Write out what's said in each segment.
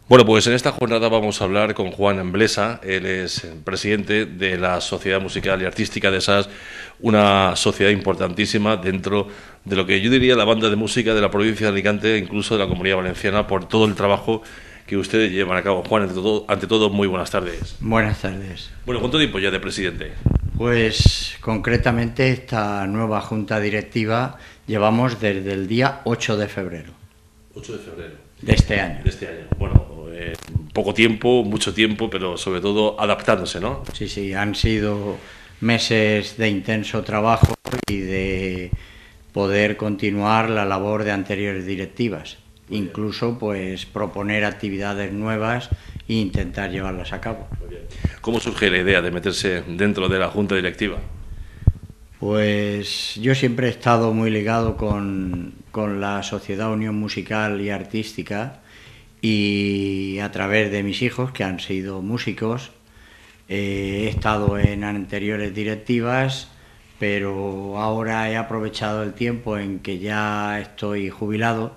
Bueno, pues en esta jornada vamos a hablar con Juan Emblesa. Él es presidente de la Sociedad Musical y Artística de SAS, una sociedad importantísima dentro de lo que yo diría la banda de música de la provincia de Alicante, incluso de la Comunidad Valenciana, por todo el trabajo que ustedes llevan a cabo. Juan, ante todo, muy buenas tardes. Buenas tardes. Bueno, ¿cuánto tiempo ya de presidente? Pues concretamente esta nueva junta directiva llevamos desde el día 8 de febrero. 8 de febrero. De este año. De este año. Bueno, poco tiempo, mucho tiempo, pero sobre todo adaptándose, ¿no? Sí, han sido meses de intenso trabajo y de poder continuar la labor de anteriores directivas. Muy incluso bien. Pues proponer actividades nuevas e intentar llevarlas a cabo. Muy bien. ¿Cómo surge la idea de meterse dentro de la junta directiva? Pues yo siempre he estado muy ligado con la Sociedad Unión Musical y Artística, y a través de mis hijos, que han sido músicos, he estado en anteriores directivas, pero ahora he aprovechado el tiempo en que ya estoy jubilado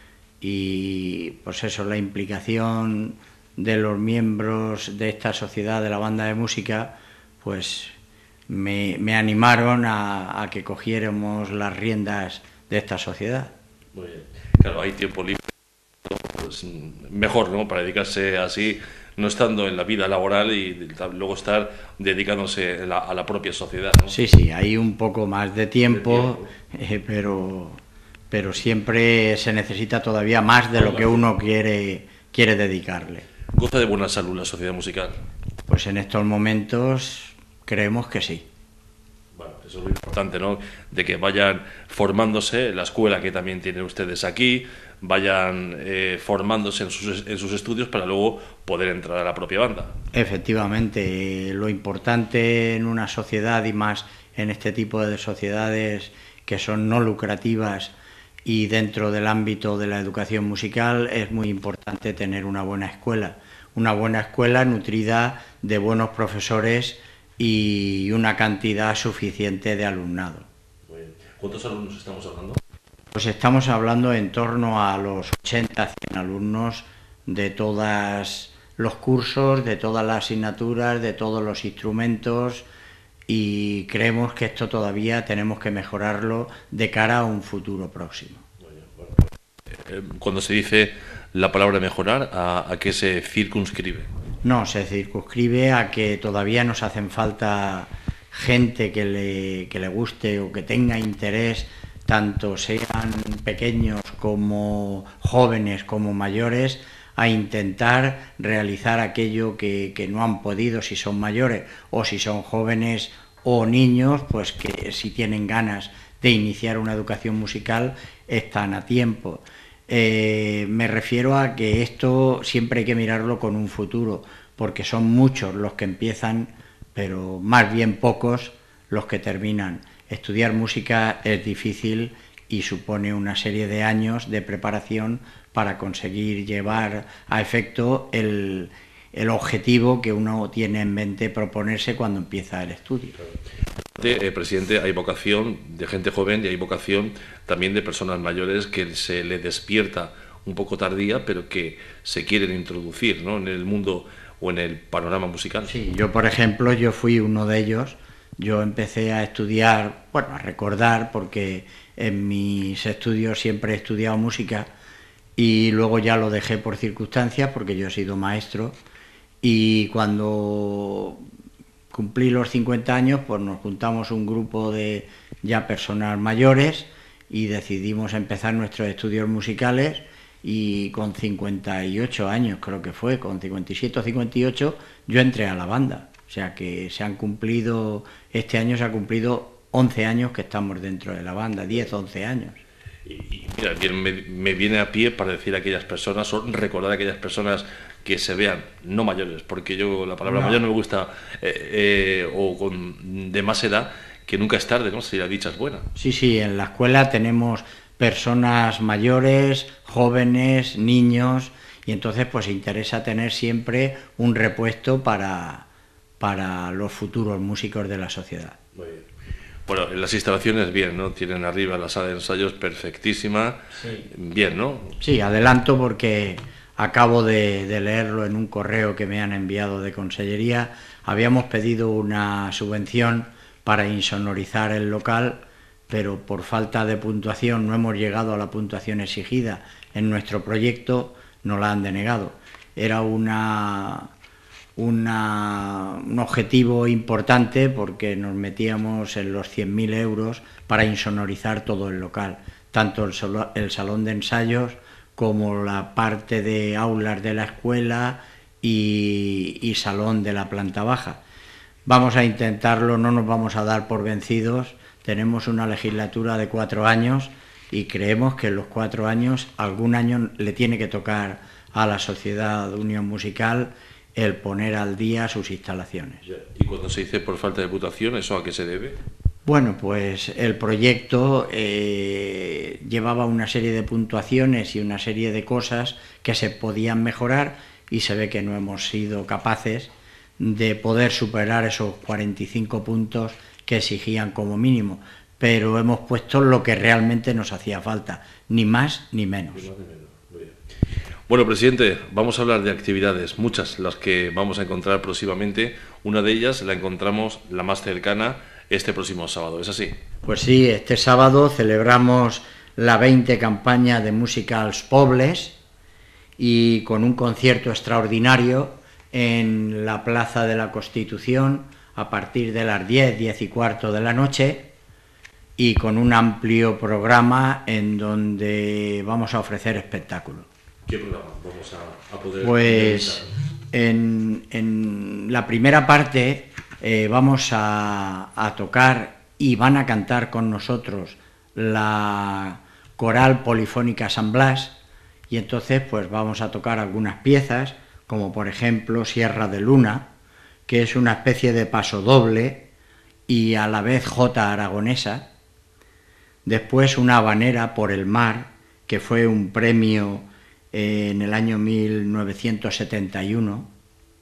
y pues eso, la implicación de los miembros de esta sociedad de la banda de música, pues me animaron a que cogiéramos las riendas de esta sociedad. Muy bien. Claro, hay tiempo libre, pues mejor, ¿no?, para dedicarse así, no estando en la vida laboral y luego estar dedicándose a la propia sociedad, ¿no? Sí, hay un poco más de tiempo, pero siempre se necesita todavía más de lo que uno quiere dedicarle. ¿Goza de buena salud la sociedad musical? Pues en estos momentos creemos que sí. Bueno, eso es muy importante, ¿no?, de que vayan formándose en la escuela que también tienen ustedes aquí, vayan formándose en sus estudios para luego poder entrar a la propia banda. Efectivamente, lo importante en una sociedad, y más en este tipo de sociedades que son no lucrativas y dentro del ámbito de la educación musical, es muy importante tener una buena escuela nutrida de buenos profesores y una cantidad suficiente de alumnado. Muy bien. ¿Cuántos alumnos estamos hablando? Pues estamos hablando en torno a los 80, 100 alumnos de todos los cursos, de todas las asignaturas, de todos los instrumentos, y creemos que esto todavía tenemos que mejorarlo de cara a un futuro próximo. Cuando se dice la palabra mejorar, ¿a qué se circunscribe? No, se circunscribe a que todavía nos hacen falta gente que le guste o que tenga interés, tanto sean pequeños como jóvenes como mayores, a intentar realizar aquello que no han podido, si son mayores o si son jóvenes o niños, pues que si tienen ganas de iniciar una educación musical están a tiempo. Me refiero a que esto siempre hay que mirarlo con un futuro, porque son muchos los que empiezan, pero más bien pocos los que terminan. Estudiar música es difícil y supone una serie de años de preparación para conseguir llevar a efecto el objetivo que uno tiene en mente proponerse cuando empieza el estudio. Presidente, hay vocación de gente joven y hay vocación también de personas mayores que se le despierta un poco tardía, pero que se quieren introducir, ¿no?, en el mundo o en el panorama musical. Sí, yo por ejemplo, yo fui uno de ellos. Yo empecé a estudiar, a recordar, porque en mis estudios siempre he estudiado música y luego ya lo dejé por circunstancias, porque yo he sido maestro, y cuando cumplí los 50 años, pues nos juntamos un grupo de ya personas mayores y decidimos empezar nuestros estudios musicales, y con 58 años, creo que fue, con 57 o 58, yo entré a la banda. O sea que este año se ha cumplido 11 años que estamos dentro de la banda, 10, 11 años. Y mira, me viene a pie para decir a aquellas personas, o recordar a aquellas personas que se vean, no mayores, porque yo la palabra mayor no me gusta, o de más edad, que nunca es tarde, ¿no?, si la dicha es buena. Sí, en la escuela tenemos personas mayores, jóvenes, niños, y entonces pues interesa tener siempre un repuesto para los futuros músicos de la sociedad. Muy bien. Bueno, las instalaciones bien, ¿no? Tienen arriba la sala de ensayos perfectísima. Sí. Bien, ¿no? Sí, adelanto porque acabo de leerlo en un correo que me han enviado de Consellería. Habíamos pedido una subvención para insonorizar el local, pero por falta de puntuación no hemos llegado a la puntuación exigida en nuestro proyecto, nos la han denegado. Era un objetivo importante porque nos metíamos en los 100.000 euros para insonorizar todo el local, tanto el salón de ensayos como la parte de aulas de la escuela y salón de la planta baja. Vamos a intentarlo, no nos vamos a dar por vencidos. Tenemos una legislatura de 4 años y creemos que en los 4 años, algún año le tiene que tocar a la Sociedad Unión Musical el poner al día sus instalaciones. ¿Y cuando se dice por falta de puntuación, eso a qué se debe? Bueno, pues el proyecto llevaba una serie de puntuaciones y una serie de cosas que se podían mejorar y se ve que no hemos sido capaces de poder superar esos 45 puntos que exigían como mínimo, pero hemos puesto lo que realmente nos hacía falta, ni más ni menos. Bueno, presidente, vamos a hablar de actividades, muchas las que vamos a encontrar próximamente. Una de ellas la encontramos, la más cercana, este próximo sábado, ¿es así? Pues sí, este sábado celebramos la 20 campaña de música als Pobles y con un concierto extraordinario en la Plaza de la Constitución a partir de las 10:15 de la noche y con un amplio programa en donde vamos a ofrecer espectáculo. ¿Qué programa vamos a poder Pues en la primera parte vamos a tocar y van a cantar con nosotros la Coral Polifónica San Blas, y entonces pues vamos a tocar algunas piezas, como por ejemplo Sierra de Luna, que es una especie de pasodoble y a la vez jota aragonesa. Después una habanera por el mar, que fue un premio en el año 1971.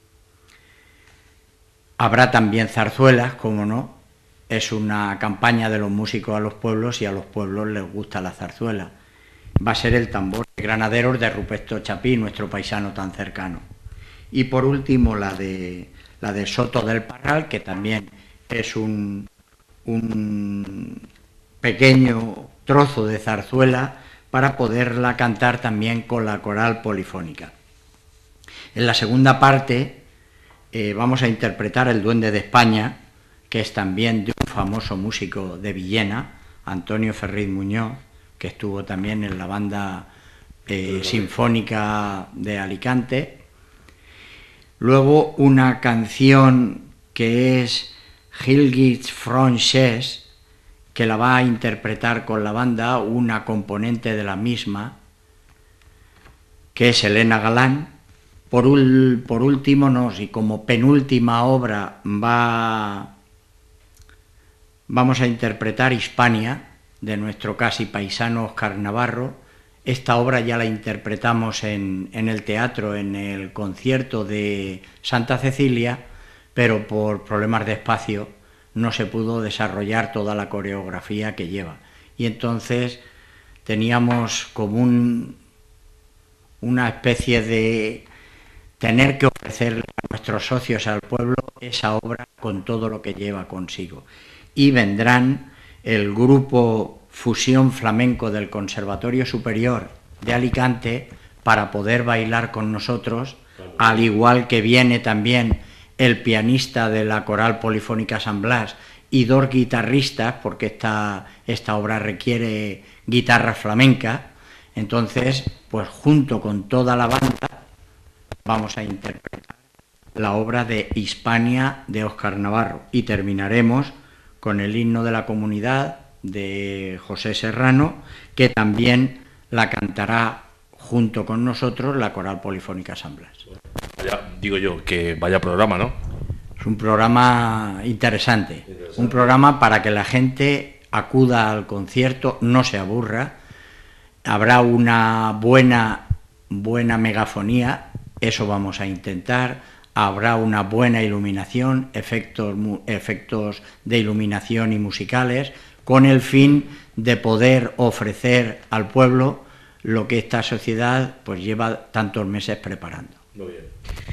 Habrá también zarzuelas, como no, es una campaña de los músicos a los pueblos y a los pueblos les gusta la zarzuela. Va a ser el tambor de granaderos de Ruperto Chapí, nuestro paisano tan cercano. Y por último la de Soto del Parral, que también es un pequeño trozo de zarzuela para poderla cantar también con la coral polifónica. En la segunda parte vamos a interpretar El Duende de España, que es también de un famoso músico de Villena, Antonio Ferriz Muñoz, que estuvo también en la banda sinfónica de Alicante. Luego una canción que es Gilgits Frances, que la va a interpretar con la banda una componente de la misma, que es Elena Galán. Por último, y como penúltima obra, vamos a interpretar Hispania, de nuestro casi paisano Óscar Navarro. Esta obra ya la interpretamos en el teatro, en el concierto de Santa Cecilia, pero por problemas de espacio no se pudo desarrollar toda la coreografía que lleva. Y entonces teníamos como una especie de tener que ofrecerle a nuestros socios, al pueblo, esa obra con todo lo que lleva consigo. Y vendrán el grupo Fusión Flamenco del Conservatorio Superior de Alicante para poder bailar con nosotros, al igual que viene también el pianista de la Coral Polifónica San Blas y 2 guitarristas, porque esta obra requiere guitarra flamenca. Entonces, pues junto con toda la banda vamos a interpretar la obra de Hispania de Óscar Navarro y terminaremos con el himno de la comunidad de José Serrano, que también la cantará junto con nosotros la Coral Polifónica San Blas. Digo yo, que vaya programa, ¿no? Es un programa interesante, un programa para que la gente acuda al concierto, no se aburra. Habrá una buena megafonía, eso vamos a intentar. Habrá una buena iluminación, efectos de iluminación y musicales, con el fin de poder ofrecer al pueblo lo que esta sociedad pues lleva tantos meses preparando. Muy bien.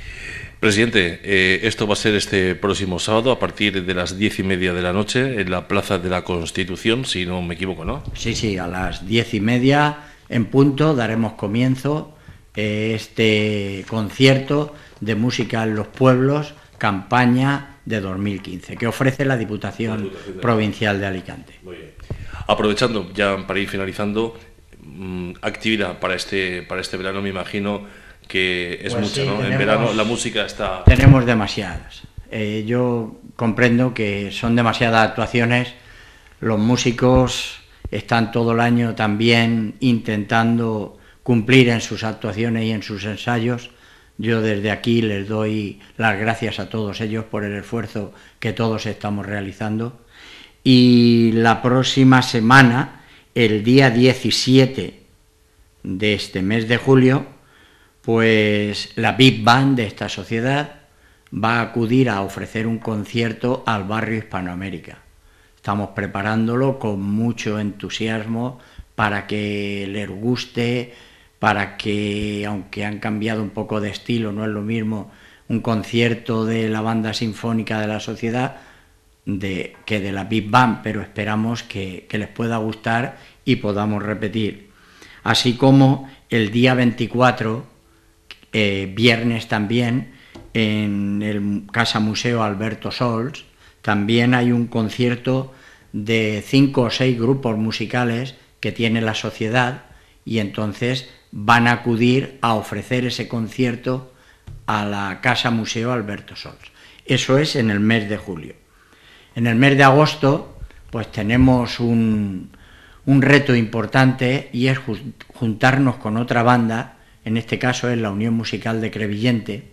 Presidente, esto va a ser este próximo sábado a partir de las 10:30 de la noche en la Plaza de la Constitución, si no me equivoco, ¿no? Sí, a las 10:30 en punto daremos comienzo este concierto de música en los pueblos, campaña de 2015, que ofrece la Diputación Provincial de Alicante. Muy bien. Aprovechando ya para ir finalizando, actividad para este verano, me imagino que es pues mucha, sí, ¿no? En verano la música está... Tenemos demasiadas. Yo comprendo que son demasiadas actuaciones. Los músicos están todo el año también intentando cumplir en sus actuaciones y en sus ensayos. Yo desde aquí les doy las gracias a todos ellos por el esfuerzo que todos estamos realizando. Y la próxima semana, el día 17 de este mes de julio, pues la Big Band de esta sociedad va a acudir a ofrecer un concierto al barrio Hispanoamérica. Estamos preparándolo con mucho entusiasmo para que les guste, para que, aunque han cambiado un poco de estilo, no es lo mismo un concierto de la banda sinfónica de la sociedad que de la Big Band, pero esperamos que les pueda gustar y podamos repetir. Así como el día 24, viernes también, en el Casa Museo Alberto Sols, también hay un concierto de 5 o 6 grupos musicales que tiene la sociedad, y entonces van a acudir a ofrecer ese concierto a la Casa Museo Alberto Sols. Eso es en el mes de julio. En el mes de agosto pues tenemos un reto importante, y es juntarnos con otra banda, en este caso es la Unión Musical de Crevillente,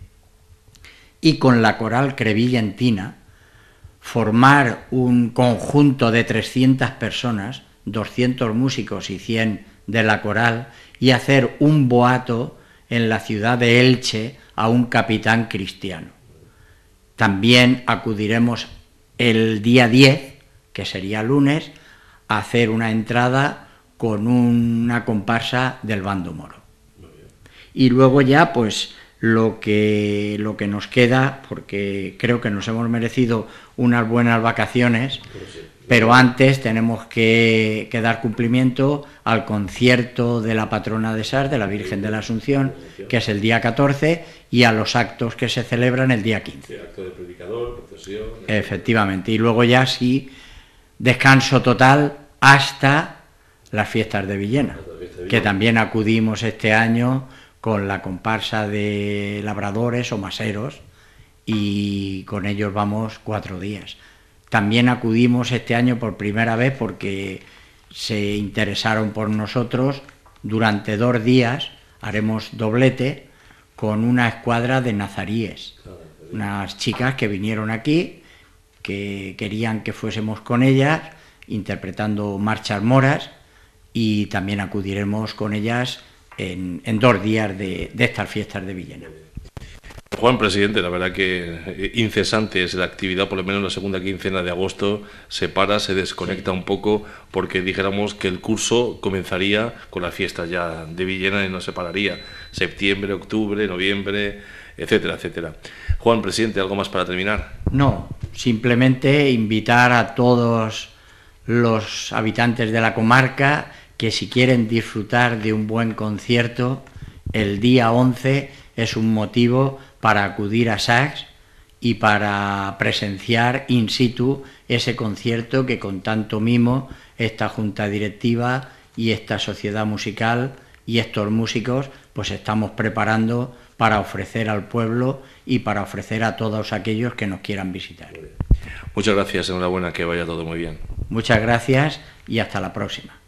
y con la Coral Crevillentina, formar un conjunto de 300 personas, 200 músicos y 100 de la coral, y hacer un boato en la ciudad de Elche a un capitán cristiano. También acudiremos el día 10, que sería lunes, a hacer una entrada con una comparsa del bando moro. Y luego ya pues lo que nos queda, porque creo que nos hemos merecido unas buenas vacaciones, pero antes tenemos que dar cumplimiento al concierto de la patrona de Sars, de la Virgen de la Asunción, que es el día 14, y a los actos que se celebran el día 15. Sí, acto de predicador, procesión... Efectivamente, y luego ya sí, descanso total hasta las fiestas de Villena, que también acudimos este año con la comparsa de labradores o maseros, y con ellos vamos 4 días. También acudimos este año por primera vez porque se interesaron por nosotros. Durante 2 días haremos doblete con una escuadra de nazaríes, unas chicas que vinieron aquí, que querían que fuésemos con ellas interpretando marchas moras, y también acudiremos con ellas en 2 días de estas fiestas de Villena. Juan, presidente, la verdad que incesante es la actividad, por lo menos la segunda quincena de agosto se para, se desconecta un poco, porque dijéramos que el curso comenzaría con las fiestas ya de Villena y no se pararía. Septiembre, octubre, noviembre, etcétera, etcétera. Juan, presidente, ¿algo más para terminar? No, simplemente invitar a todos los habitantes de la comarca que, si quieren disfrutar de un buen concierto, el día 11 es un motivo para acudir a Sars y para presenciar in situ ese concierto que con tanto mimo esta junta directiva y esta sociedad musical y estos músicos pues estamos preparando para ofrecer al pueblo y para ofrecer a todos aquellos que nos quieran visitar. Muchas gracias, enhorabuena, que vaya todo muy bien. Muchas gracias y hasta la próxima.